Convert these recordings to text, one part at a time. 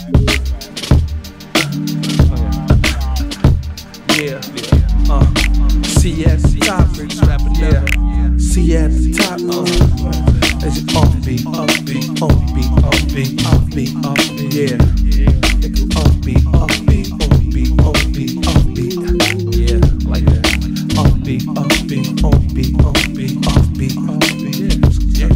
Yeah, see at the top, yeah. See at the top, is it offbeat, offbeat, offbeat, offbeat, offbeat, offbeat, yeah. Offbeat, offbeat, offbeat, offbeat, offbeat, yeah, like that. Offbeat, offbeat, offbeat, offbeat, offbeat, offbeat, yeah.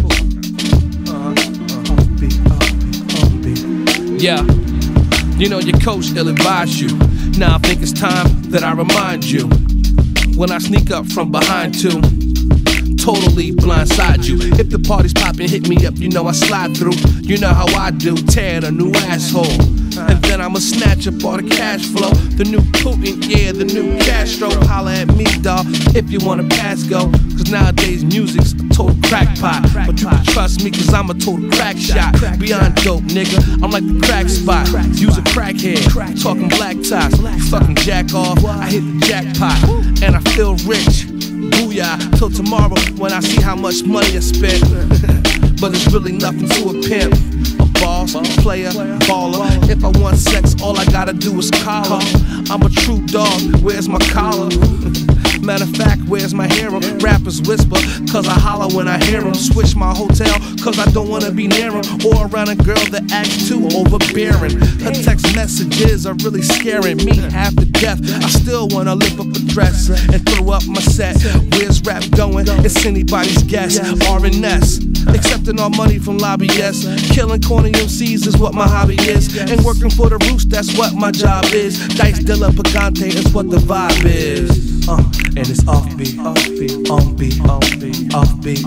Offbeat, offbeat, offbeat. Yeah, you know your coach, he'll advise you. Now I think it's time that I remind you. When I sneak up from behind too, totally blindside you. If the party's poppin', hit me up, you know I slide through. You know how I do, tear a new asshole. And then I'ma snatch up all the cash flow. The new Putin, yeah, the new Castro. Holla at me, dawg, if you wanna pass go. Cause nowadays music's a total crackpot. But you can trust me, cause I'm a total crack shot. Beyond dope, nigga, I'm like the crack spot. Use a crackhead, talking black tops. You fucking jack off, I hit the jackpot. And I feel rich, booyah, till tomorrow when I see how much money I spent. But it's really nothing to a pimp. A boss, player, baller. If I want sex, all I gotta do is collar. I'm a true dog, where's my collar? Matter of fact, where's my harem? Rappers whisper, cause I holler when I hear them. Switch my hotel, cause I don't wanna be near them. Or around a girl that acts too overbearing. Her text messages are really scaring me half to death. I still wanna lift up a dress and throw up my set. Where's rap going? It's anybody's guess. R&S, accepting all money from lobbyists. Killing corny MCs is what my hobby is. And working for the roots, that's what my job is. Dice de la Pagante is what the vibe is. And it's offbeat, offbeat, onbeat, offbeat, offbeat,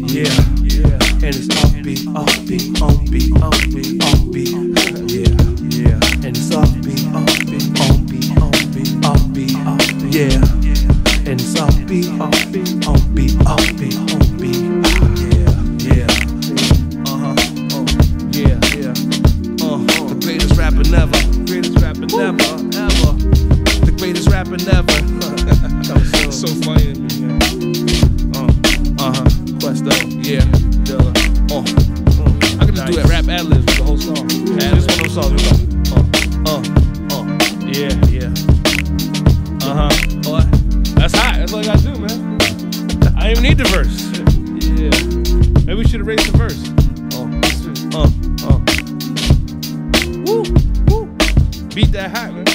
yeah. And it's offbeat, offbeat, onbeat, offbeat, offbeat, yeah. And it's offbeat, offbeat, onbeat, offbeat, offbeat, offbeat, yeah. And it's offbeat, offbeat, onbeat, offbeat, offbeat, yeah. The greatest rapper never, greatest rapper never, ever. The greatest rapper never. So funny to me, man. Questo, yeah. Dilla. I can just do that rap ad-libs with the whole song. This one of those songs. Yeah. Boy, that's hot. That's all I gotta do, man. I don't even need the verse. Yeah. Maybe we should erase the verse. Woo. Beat that hot, man.